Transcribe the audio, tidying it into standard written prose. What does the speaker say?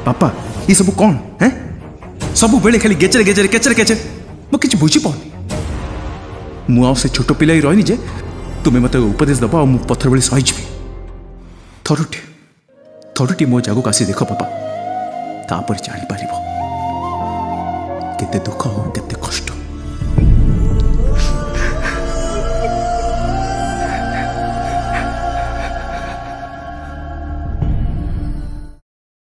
बापा ये सब कौन है सब बेले खाली गेचरे गेचरे केचरे केचरे मु किछि बुझी पाउनी मु से छोट पिला ही रही जे तुम्हें मत उपदेश दब मु पथर भली सहीजी थरुटी मो जागू आसी देख बापा तापर जानी पारिबो केते दुख हो केते कष्ट